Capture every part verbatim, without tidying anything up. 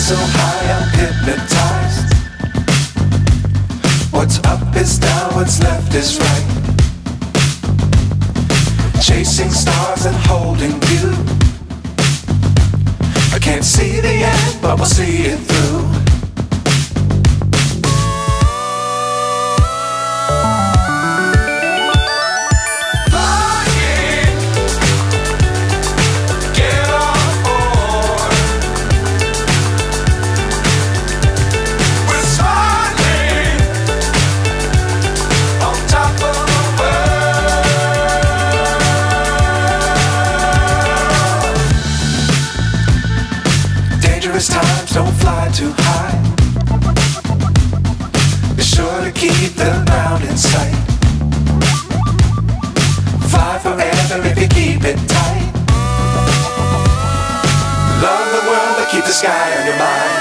so high I'm hypnotized. What's up is down, what's left is right. Chasing stars and holding you. I can't see the end, but we'll see it through. Times don't fly too high. Be sure to keep the ground in sight. Fly forever if you keep it tight. Love the world but keep the sky on your mind.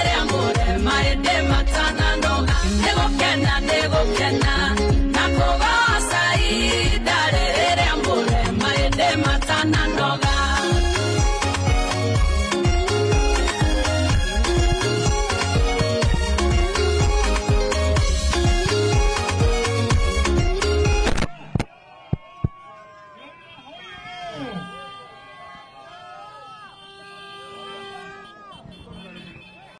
Nego kena, nego kena, nakoga